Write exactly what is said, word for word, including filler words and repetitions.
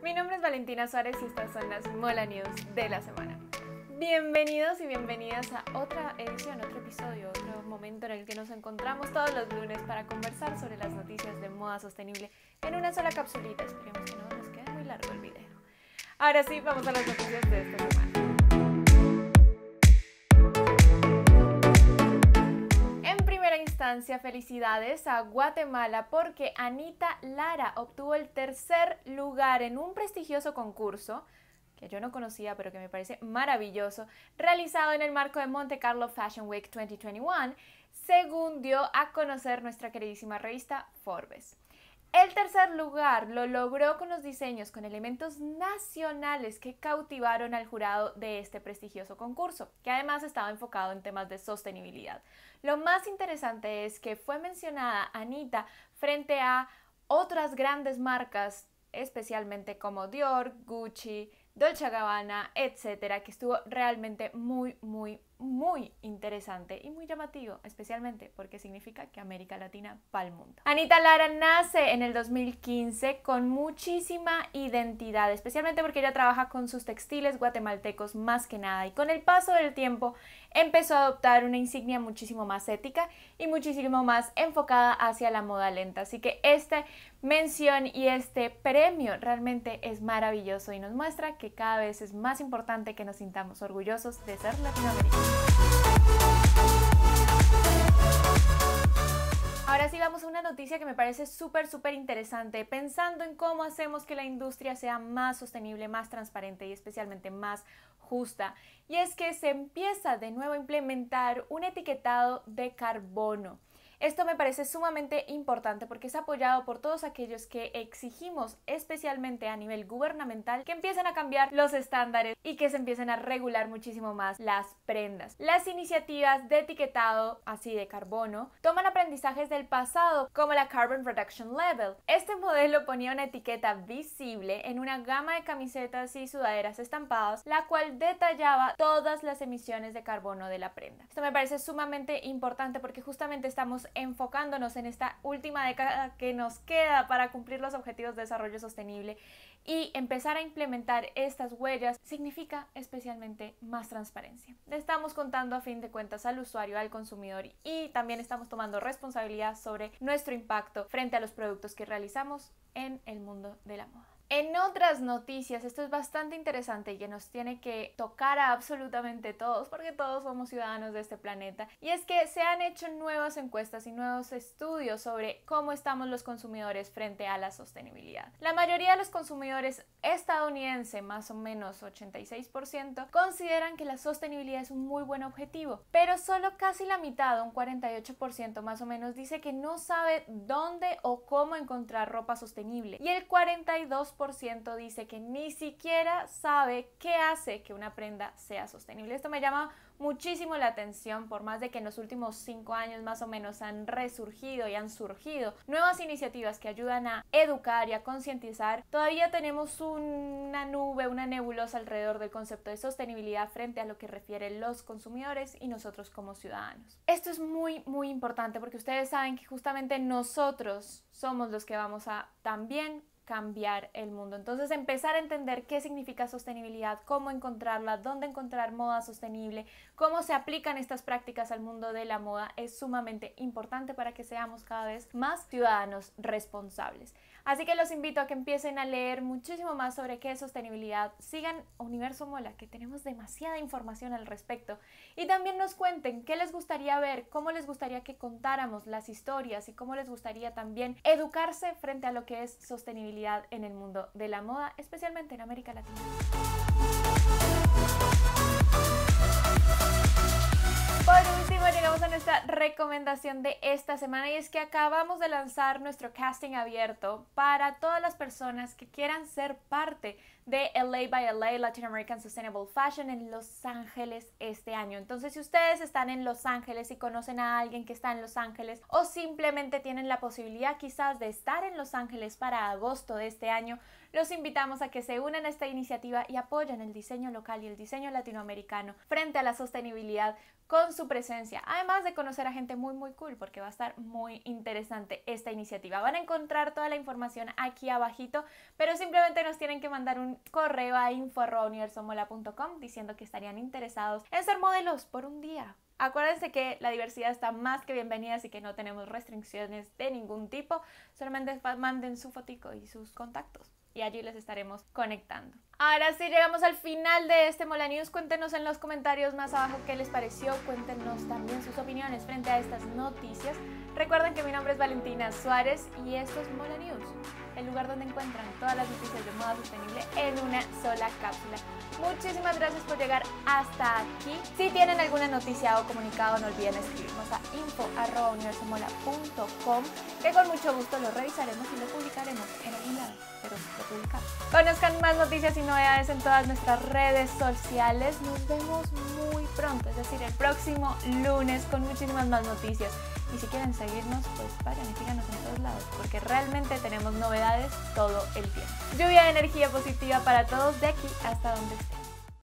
Mi nombre es Valentina Suárez y estas son las Mola News de la semana. Bienvenidos y bienvenidas a otra edición, otro episodio, otro momento en el que nos encontramos todos los lunes para conversar sobre las noticias de moda sostenible en una sola capsulita. Esperemos que no nos quede muy largo el video. Ahora sí, vamos a las noticias de esta semana. Felicidades a Guatemala porque Anita Lara obtuvo el tercer lugar en un prestigioso concurso que yo no conocía pero que me parece maravilloso, realizado en el marco de Monte Carlo Fashion Week dos mil veintiuno, según dio a conocer nuestra queridísima revista Forbes. El tercer lugar lo logró con los diseños con elementos nacionales que cautivaron al jurado de este prestigioso concurso, que además estaba enfocado en temas de sostenibilidad. Lo más interesante es que fue mencionada Anita frente a otras grandes marcas, especialmente como Dior, Gucci, Dolce and Gabbana, etcétera, que estuvo realmente muy, muy, muy interesante y muy llamativo, especialmente porque significa que América Latina va al mundo. Anita Lara nace en el dos mil quince con muchísima identidad, especialmente porque ella trabaja con sus textiles guatemaltecos más que nada, y con el paso del tiempo empezó a adoptar una insignia muchísimo más ética y muchísimo más enfocada hacia la moda lenta. Así que esta mención y este premio realmente es maravilloso y nos muestra que cada vez es más importante que nos sintamos orgullosos de ser latinoamericanos. Ahora sí vamos a una noticia que me parece súper súper interesante, pensando en cómo hacemos que la industria sea más sostenible, más transparente y especialmente más justa. Y es que se empieza de nuevo a implementar un etiquetado de carbono. Esto me parece sumamente importante porque es apoyado por todos aquellos que exigimos, especialmente a nivel gubernamental, que empiecen a cambiar los estándares y que se empiecen a regular muchísimo más las prendas. Las iniciativas de etiquetado, así de carbono, toman aprendizajes del pasado, como la Carbon Reduction Label. Este modelo ponía una etiqueta visible en una gama de camisetas y sudaderas estampadas, la cual detallaba todas las emisiones de carbono de la prenda. Esto me parece sumamente importante porque justamente estamos enfocándonos en esta última década que nos queda para cumplir los objetivos de desarrollo sostenible, y empezar a implementar estas huellas significa especialmente más transparencia. Le estamos contando a fin de cuentas al usuario, al consumidor, y también estamos tomando responsabilidad sobre nuestro impacto frente a los productos que realizamos en el mundo de la moda. En otras noticias, esto es bastante interesante y que nos tiene que tocar a absolutamente todos, porque todos somos ciudadanos de este planeta, y es que se han hecho nuevas encuestas y nuevos estudios sobre cómo estamos los consumidores frente a la sostenibilidad. La mayoría de los consumidores estadounidenses, más o menos ochenta y seis por ciento, consideran que la sostenibilidad es un muy buen objetivo, pero solo casi la mitad, un cuarenta y ocho por ciento más o menos, dice que no sabe dónde o cómo encontrar ropa sostenible, y el cuarenta y dos por ciento dice que ni siquiera sabe qué hace que una prenda sea sostenible. Esto me llama muchísimo la atención, por más de que en los últimos cinco años más o menos han resurgido y han surgido nuevas iniciativas que ayudan a educar y a concientizar. Todavía tenemos una nube, una nebulosa alrededor del concepto de sostenibilidad frente a lo que refieren los consumidores y nosotros como ciudadanos. Esto es muy muy importante porque ustedes saben que justamente nosotros somos los que vamos a también cambiar el mundo. Entonces, empezar a entender qué significa sostenibilidad, cómo encontrarla, dónde encontrar moda sostenible, cómo se aplican estas prácticas al mundo de la moda es sumamente importante para que seamos cada vez más ciudadanos responsables. Así que los invito a que empiecen a leer muchísimo más sobre qué es sostenibilidad, sigan Universo Mola, que tenemos demasiada información al respecto, y también nos cuenten qué les gustaría ver, cómo les gustaría que contáramos las historias y cómo les gustaría también educarse frente a lo que es sostenibilidad en el mundo de la moda, especialmente en América Latina. Por último, llegamos a nuestra recomendación de esta semana, y es que acabamos de lanzar nuestro casting abierto para todas las personas que quieran ser parte de L A by L A Latin American Sustainable Fashion en Los Ángeles este año. Entonces, si ustedes están en Los Ángeles y conocen a alguien que está en Los Ángeles, o simplemente tienen la posibilidad quizás de estar en Los Ángeles para agosto de este año, los invitamos a que se unan a esta iniciativa y apoyen el diseño local y el diseño latinoamericano frente a la sostenibilidad con su presencia, además de conocer a gente muy muy cool, porque va a estar muy interesante esta iniciativa. Van a encontrar toda la información aquí abajito, pero simplemente nos tienen que mandar un correo a info arroba universomola punto com diciendo que estarían interesados en ser modelos por un día. Acuérdense que la diversidad está más que bienvenida, así que no tenemos restricciones de ningún tipo, solamente manden su fotico y sus contactos y allí les estaremos conectando. Ahora sí, llegamos al final de este Mola News. Cuéntenos en los comentarios más abajo qué les pareció, cuéntenos también sus opiniones frente a estas noticias. Recuerden que mi nombre es Valentina Suárez y esto es Mola News, el lugar donde encuentran todas las noticias de moda sostenible en una sola cápsula. Muchísimas gracias por llegar hasta aquí. Si tienen alguna noticia o comunicado, no olviden escribirnos a info arroba universomola punto com, que con mucho gusto lo revisaremos y lo publicaremos en algún lado, pero lo publicamos. Conozcan más noticias y novedades en todas nuestras redes sociales. Nos vemos muy pronto, es decir, el próximo lunes con muchísimas más noticias. Y si quieren seguirnos, pues vayan y síganos en todos lados, porque realmente tenemos novedades todo el tiempo. Lluvia de energía positiva para todos de aquí hasta donde estén.